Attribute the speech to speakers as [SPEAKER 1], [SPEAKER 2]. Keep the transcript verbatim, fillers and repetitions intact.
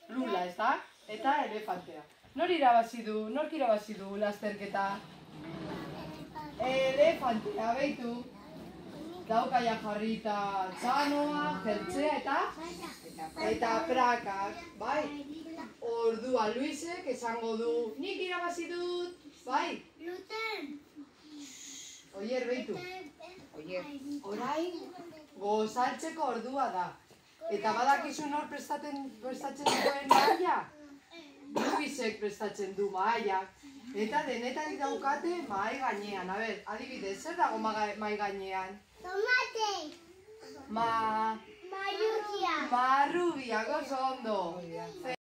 [SPEAKER 1] Lula, ez da? Eta elefantea. Nor irabazi du? Nork irabazi du lasterketa? Elefantea, behitu. Daukaia jarrita txanoa, jertzea eta eta prakak, bai? Ordua Luisek esango du, nik irabazi dut, bai? Oier, behitu. Orain, gozaltzeko ordua da. Eta badakizu nor prestatzen duen maia? Luisek prestatzen du maia. Eta denetarik daukate mahai gainean. A ber, adibidez, zer dago mahai gainean?
[SPEAKER 2] Tomate!
[SPEAKER 1] Ma...
[SPEAKER 2] Marrubia!
[SPEAKER 1] Marrubia, gozo ondo.